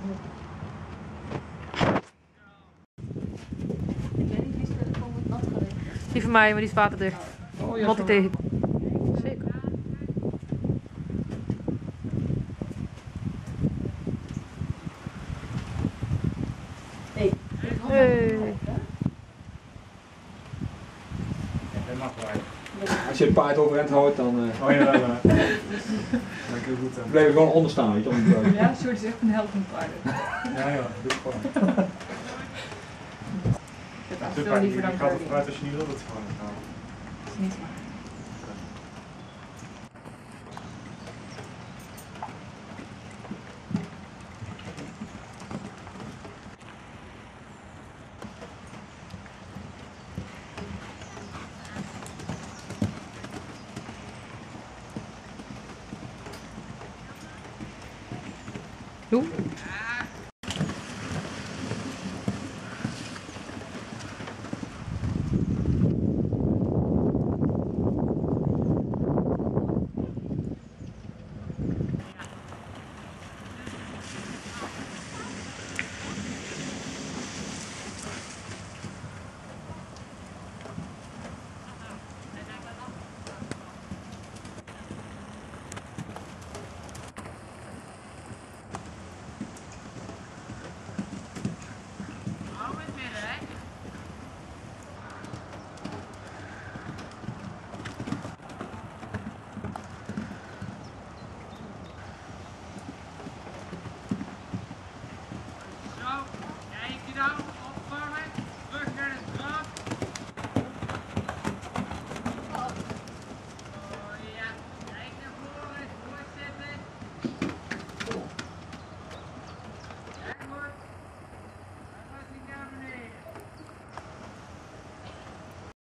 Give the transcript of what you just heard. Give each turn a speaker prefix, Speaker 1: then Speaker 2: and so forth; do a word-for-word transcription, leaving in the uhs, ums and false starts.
Speaker 1: Ik weet niet wie zijn telefoon wordt nat gelegd.
Speaker 2: Die van mij, maar die is waterdicht.
Speaker 3: Oh, ja,
Speaker 2: Wat die tegen. Zeker.
Speaker 1: Hey.
Speaker 2: Hey.
Speaker 3: Dat mag wel.
Speaker 4: Als je het paard overeind houdt, dan uh,
Speaker 3: Oh ja, ja. Dat is heel goed.
Speaker 4: blijf je gewoon onder staan. Weet je, onder
Speaker 1: Ja, Sjoerd is echt een held van paarden.
Speaker 3: Ja, ja, doe het gewoon.
Speaker 1: Ik heb
Speaker 3: Super,
Speaker 1: veel
Speaker 3: je
Speaker 1: liever dan
Speaker 3: gaat het
Speaker 1: curling.
Speaker 3: vooruit als je niet wil dat het gewoon gaat.
Speaker 1: Dat is niet waar.
Speaker 2: Doe.